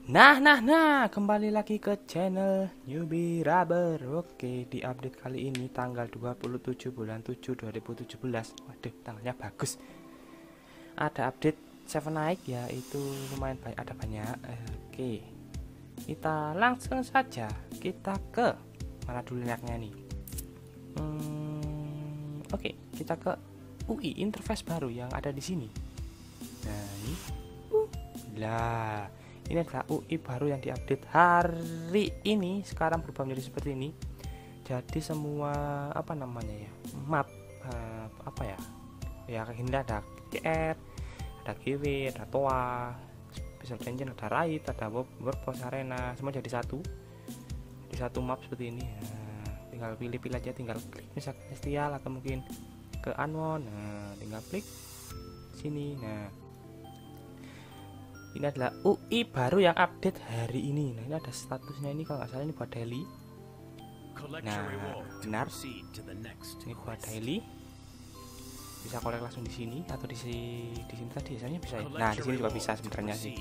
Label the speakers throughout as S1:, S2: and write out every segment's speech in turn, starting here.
S1: Nah, kembali lagi ke channel Newbie Rubber. Oke, di update kali ini tanggal 27 bulan 7 2017. Waduh, tanggalnya bagus. Ada update 7 naik ya, itu lumayan banyak, ada banyak. Oke, kita langsung saja kita ke mana dulu enaknya nih. Oke, kita ke UI interface baru yang ada di sini. Nah, ini. Ini adalah UI baru yang diupdate hari ini. Sekarang berubah menjadi seperti ini. Jadi semua map ini ada GR, ada GW, ada TOA, Special Engine, ada Raid, ada Workforce Arena, semua jadi satu. Di satu map seperti ini. Nah, tinggal pilih-pilih aja, tinggal klik misalkan Celestial atau mungkin ke Unknown. Nah, tinggal klik sini. Nah, ini adalah UI baru yang update hari ini. Nah, ini ada statusnya, ini kalau nggak salah ini buat daily. Nah, benar. Ini buat daily. Bisa collect langsung di sini atau di sini tadi biasanya bisa. Nah, di sini juga bisa sebenarnya sih.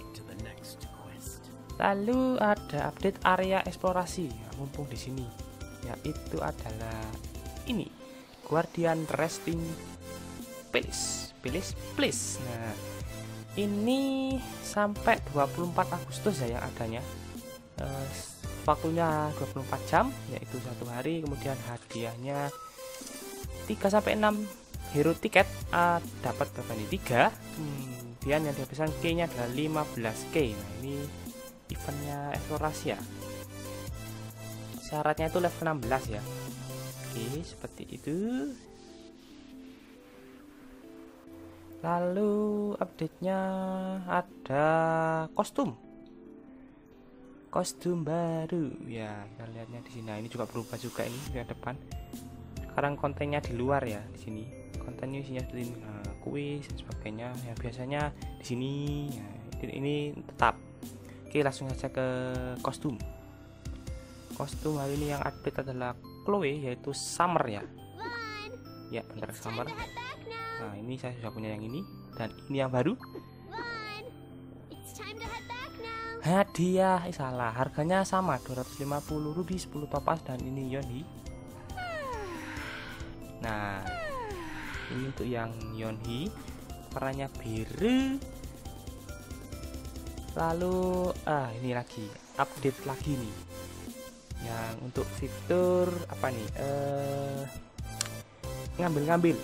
S1: Lalu ada update area eksplorasi. Nah, mumpung di sini, yaitu adalah ini Guardian Resting Place. Nah, ini sampai 24 Agustus ya yang adanya. Waktunya 24 jam, yaitu satu hari. Kemudian hadiahnya 3-6 hero tiket. Dapat berapa nih? 3. Kemudian yang dihabiskan K-nya adalah 15K. Nah, ini eventnya eksplorasi ya. Syaratnya itu level 16 ya. Oke, seperti itu. Lalu update-nya ada kostum baru ya, kita lihatnya di sini. Nah, ini juga berubah juga, ini di depan. Sekarang kontennya di luar ya, di sini kontennya isinya seperti ini. Nah, kuis dan sebagainya yang biasanya di sini. Nah, ini tetap. Oke, langsung saja ke kostum hari ini yang update adalah Chloe, yaitu Summer ya. Ya, bentar, Summer. Nah, ini saya sudah punya yang ini, dan ini yang baru. Hadiah, salah, harganya sama 250 ruby, 10 topas, dan ini Yonhi. Nah, ini untuk yang Yonhi, warnanya biru. Lalu ini lagi update lagi nih, yang untuk fitur apa nih, ngambil.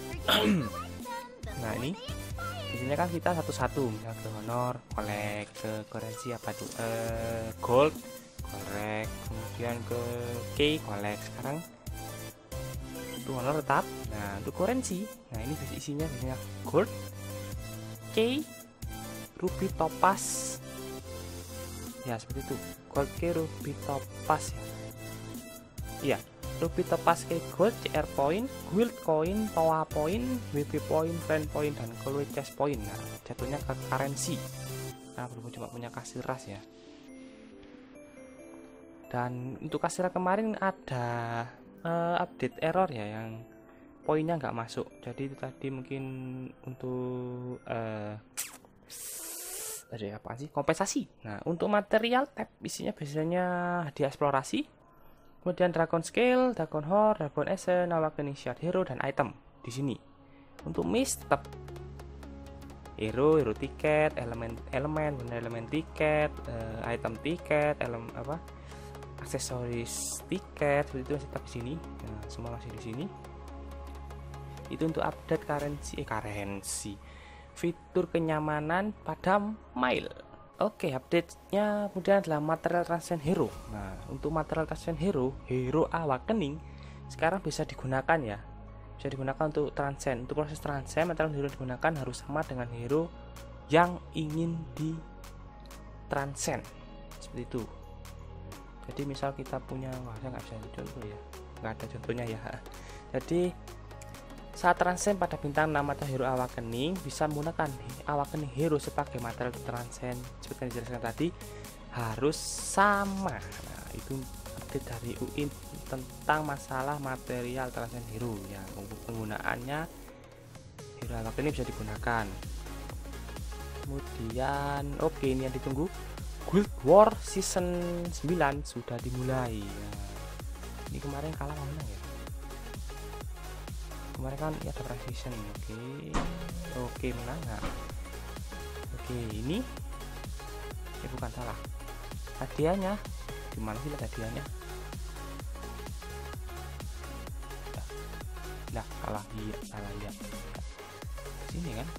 S1: Nah, ini biasanya kan kita satu-satu, misalnya ke honor, collect, ke currency apa tuh, gold, collect, kemudian ke key, collect. Sekarang untuk honor tetap. Nah, untuk currency, nah ini isinya biasanya gold, key, ruby, topaz. Ya, seperti itu. Gold, key, ruby, topaz ya. Iya. Ruby, topaz, key, gold, CR point, guild coin, toa point, WP point, friend point, dan Chloe chest point. Nah, jatuhnya ke currency. Nah, belum cuma punya kasir ras ya. Dan untuk kasir kemarin ada update error ya, yang poinnya nggak masuk. Jadi itu tadi mungkin untuk kompensasi. Nah, untuk material tab isinya biasanya di eksplorasi. Kemudian Dragon Scale, Dragon Horde, Dragon Essence, Awakening Shard Hero, dan item di sini. Untuk miss tetap hero tiket, elemen tiket, item tiket, aksesoris tiket, seperti itu masih tetap di sini. Nah, semua masih di sini. Itu untuk update currency. Fitur kenyamanan pada Mile. Oke, update-nya kemudian adalah material transcend hero. Nah, untuk material transcend hero Awakening sekarang bisa digunakan ya. Bisa digunakan untuk transcend. Untuk proses transcend, material hero digunakan harus sama dengan hero yang ingin di transcend. Seperti itu. Jadi misal kita punya, saya nggak bisa contoh ya. Nggak ada contohnya ya. Jadi saat transcend pada bintang 6 atau hero Awakening bisa menggunakan Awakening hero sebagai material transcend. Seperti yang dijelaskan tadi, harus sama. Nah, itu update dari UI tentang masalah material transcend hero yang penggunaannya hero Awakening bisa digunakan. Kemudian ini yang ditunggu, Guild War Season 9 sudah dimulai. Nah, ini kemarin kalah mana ya? Kemarin kan ya ada precision. Oke, menang nggak? Oke, ini bukan salah. Hadiahnya gimana sih hadiahnya? Nah, salah ya. Sini kan?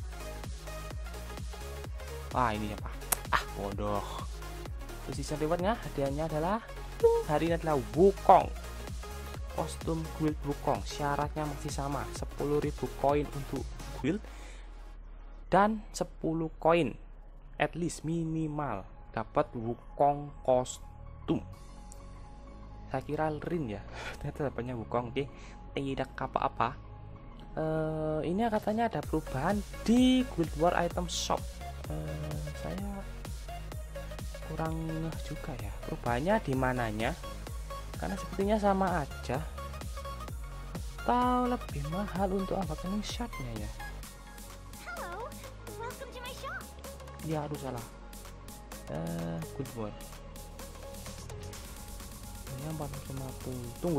S1: Wah, ini apa? Bodoh. Terus season rewardnya hadiahnya adalah hari ini adalah Wukong, kostum guild Wukong. Syaratnya masih sama, 10.000 koin untuk guild dan 10 koin at least minimal dapat Wukong kostum. Saya kira Rin ya, ternyata dapatnya Wukong. Oke, tidak apa-apa. Ini katanya ada perubahan di Guild War item shop. Saya kurang juga ya perubahannya di mananya, karena sepertinya sama aja atau lebih mahal untuk awakening shotnya ya. Ya aduh salah. Good boy. Ini 450. Tunggu.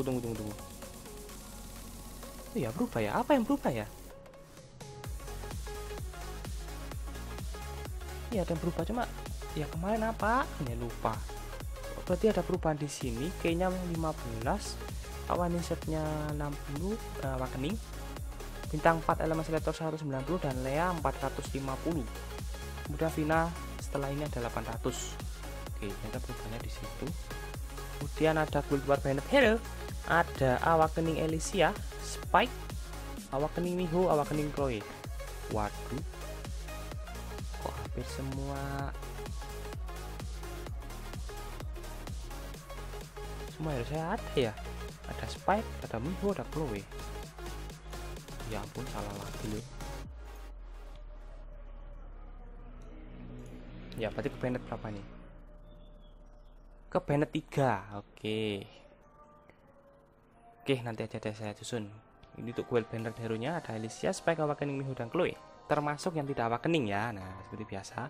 S1: Oh ya berubah ya. Apa yang berubah ya? Iya ada yang berubah, cuma ya kemarin apa? Ini lupa. Berarti ada perubahan di sini. Kayaknya 15, awakening setnya 60, awakening. Bintang 4 elemen selector 190 dan Lea 450. Kemudian Vina setelah ini ada 800. Oke, ada perubahannya di situ. Kemudian ada Guild War Banned Hero, ada awakening Elysia, Spike, awakening Miho, awakening Chloe. Waduh, kok hampir semua harus saya ada ya. Ada Spike, ada Miho, ada Chloe. Ya ampun, salah lagi loh. Ya berarti ke Bennett berapa nih? Ke Bennett 3. Oke, nanti aja deh saya susun. Ini untuk Guild Banned Hero nya ada Elysia, Spike, awakening Miho dan Chloe, termasuk yang tidak awakening ya. Nah seperti biasa.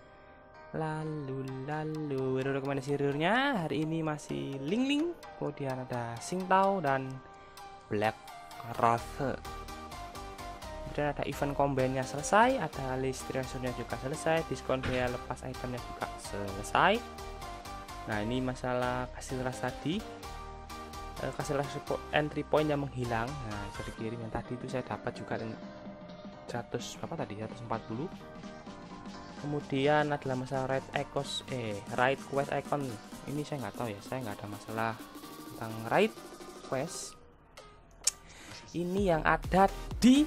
S1: Lalu rekomendasi hero-nya hari ini masih Ling, kemudian ada Xingtao dan Black Rose. Kemudian ada event combine-nya selesai, ada list treasure-nya juga selesai, diskon biaya lepas itemnya juga selesai. Nah ini masalah kasih ras tadi, kasih ras entry point yang menghilang. Nah bisa dikirim, yang tadi itu saya dapat juga 100 berapa tadi, 140. Kemudian adalah masalah raid quest icon. Ini saya nggak tahu ya, saya nggak ada masalah tentang raid quest. Ini yang ada di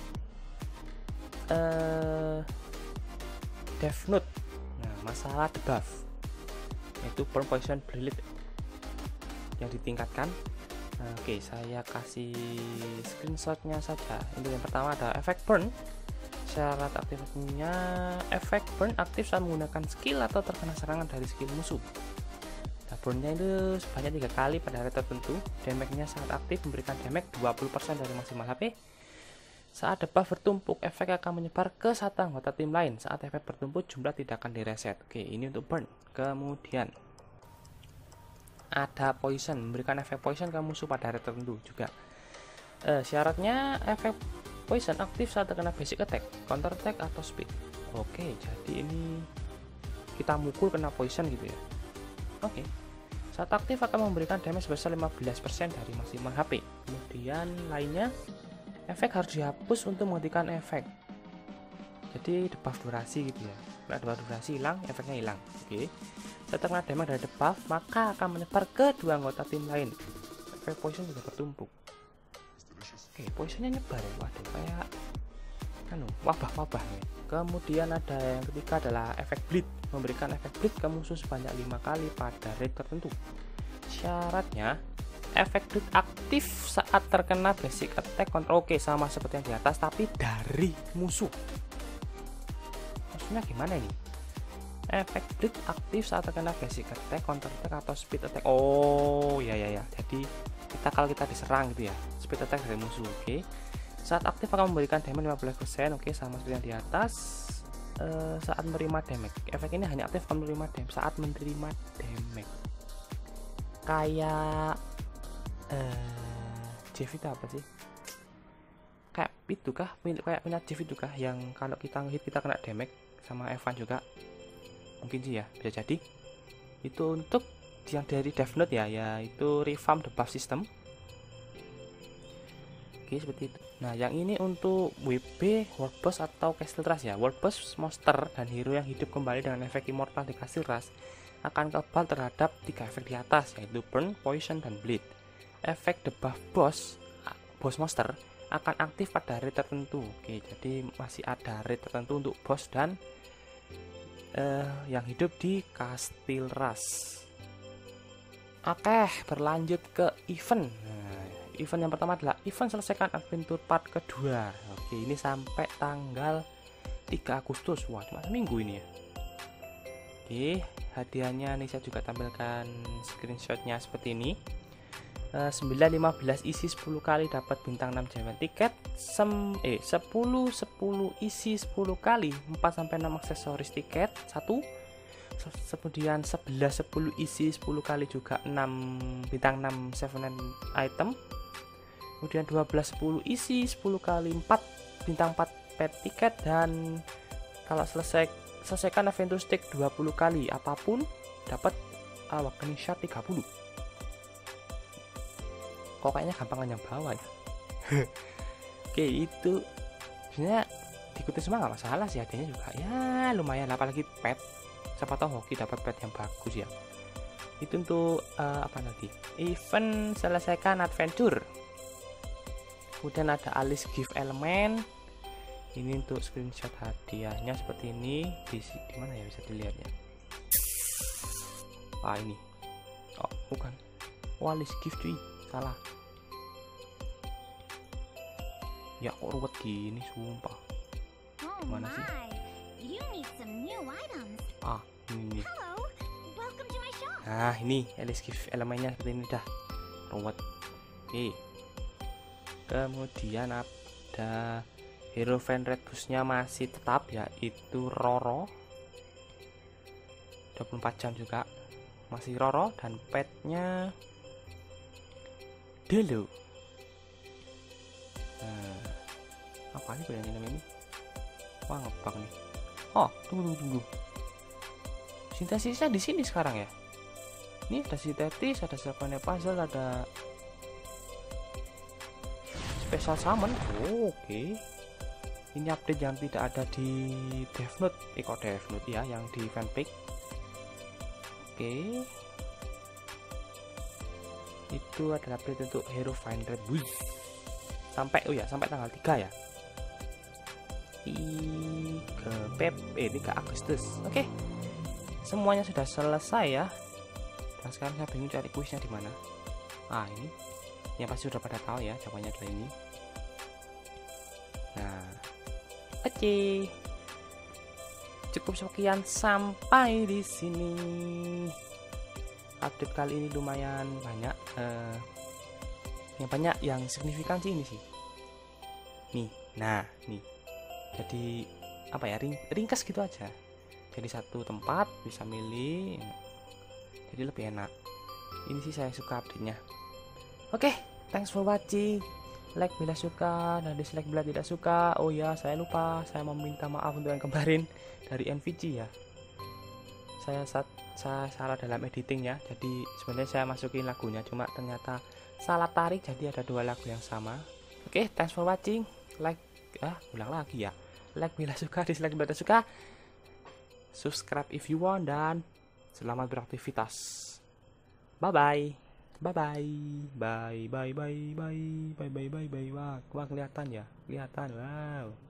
S1: Death Note. Nah masalah debuff yaitu burn, poison, bleed yang ditingkatkan. Nah, oke, saya kasih screenshotnya saja. Untuk yang pertama ada efek burn. Syarat aktifnya efek burn aktif saat menggunakan skill atau terkena serangan dari skill musuh. Nah, burnnya itu sebanyak 3 kali pada rate tertentu. Damage-nya saat aktif memberikan damage 20% dari maksimal HP. Saat debuff bertumpuk, efek akan menyebar ke satu anggota tim lain. Saat efek bertumpuk, jumlah tidak akan direset. Oke, ini untuk burn. Kemudian ada poison, memberikan efek poison ke musuh pada rate tertentu juga. Syaratnya efek poison aktif saat terkena basic attack, counter attack atau speed. Oke, jadi ini kita mukul kena poison gitu ya. Oke, saat aktif akan memberikan damage sebesar 15% dari maksimal HP. Kemudian lainnya, efek harus dihapus untuk menghentikan efek. Jadi debuff durasi gitu ya. Kalau debuff durasi hilang, efeknya hilang. Oke, saat terkena damage dari debuff, maka akan menyebar ke 2 anggota tim lain. Efek poison juga bertumpuk. Oke, poisonnya nyebar ya. Waduh, kayak wabah-wabah nih. Kemudian ada yang ketiga adalah efek bleed, memberikan efek bleed ke musuh sebanyak 5 kali pada rate tertentu. Syaratnya efek bleed aktif saat terkena basic attack control. Oke, sama seperti yang di atas tapi dari musuh. Maksudnya gimana ini? Efek bleed aktif saat terkena basic attack, counter attack atau speed attack. Oh ya. Jadi kalau kita diserang gitu ya, speed attack dari musuh. Oke, saat aktif akan memberikan damage 15%. Oke, sama seperti yang di atas. saat menerima damage. Efek ini hanya aktif menerima damage saat menerima damage. Kayak Jeff itu apa sih? Kayak itu kah? Kayak punya Jeff itu kah? Yang kalau kita ngehit kita kena damage sama Evan juga? Mungkin sih ya, bisa jadi. Itu untuk yang dari Death Note ya, yaitu revamp the buff system. Oke, seperti itu. Nah, yang ini untuk WB World Boss atau Castle Rush ya. World Boss monster dan hero yang hidup kembali dengan efek immortal di Castle Rush akan kebal terhadap 3 efek di atas, yaitu burn, poison, dan bleed. Efek debuff boss monster akan aktif pada rate tertentu. Oke, jadi masih ada rate tertentu untuk boss dan yang hidup di Castle Rush. Oke, berlanjut ke event. Nah, event yang pertama adalah event selesaikan adventure part kedua. Oke, ini sampai tanggal 3 Agustus. Wah, cuma seminggu ini ya. Oke, hadiahnya nih saya juga tampilkan screenshotnya seperti ini. 915 isi 10 kali dapat bintang 6 jaman tiket. 10 isi 10 kali 4-6 aksesoris tiket 1. Kemudian 10 isi 10 kali juga 6 bintang 6 7 item. Kemudian 10 isi 10 kali 4 bintang 4 pet tiket. Dan kalau selesaikan adventure stick 20 kali apapun dapat awakening shot 30. Kok kayaknya gampangan yang bawah ya. Oke, itu sebenarnya diikuti semua nggak masalah sih, hadiahnya juga ya lumayan, apalagi pet. Siapa tahu hoki dapat pet yang bagus ya. Itu untuk apa nanti? Event selesaikan adventure. Kemudian ada alis gift element. Ini untuk screenshot hadiahnya seperti ini. Di mana ya bisa dilihatnya? Ini. Oh, bukan. Oh, alis gift cuy. Salah. Ya kok ruwet gini sumpah. Mana sih? Ini. Nah, ini alis gift elemennya seperti ini dah. Ruwet. Oke. Kemudian ada hero fan red busnya masih tetap yaitu Roro. 24 jam juga masih Roro dan petnya Delo. Apa sih yang ini? Wah, ngebug nih. Oh, tunggu. Sintesisnya di sini sekarang ya. Ini ada sintetis, ada Symphony Puzzle, ada Special Summon. Oke. Ini update yang tidak ada di Death Note. Kok Death Note ya, yang di fanpic. Oke. Itu adalah update untuk Hero Find Red Bull. Sampai tanggal 3 ya. 3 Agustus. Oke. Semuanya sudah selesai ya. Dan sekarang saya bingung cari kuisnya di mana. Ini. Yang pasti sudah pada tahu ya, jawabannya adalah ini. Nah. Oke. Cukup sekian sampai di sini. Update kali ini lumayan banyak. Yang banyak yang signifikan sih ini sih. Nih. Jadi apa ya? Ringkas gitu aja. Jadi satu tempat bisa milih, jadi lebih enak. Ini sih saya suka update-nya. Oke, thanks for watching. Like bila suka dan dislike bila tidak suka. Oh ya, saya lupa, saya meminta maaf untuk yang kemarin dari NVG ya. Saya salah dalam editing ya. Jadi sebenarnya saya masukin lagunya, cuma ternyata salah tarik, jadi ada 2 lagu yang sama. Oke, thanks for watching. Like, ulang lagi ya. Like bila suka, dislike bila tidak suka. Subscribe if you want, dan selamat beraktivitas. Bye bye. Wah, kelihatan ya, kelihatan. Wow.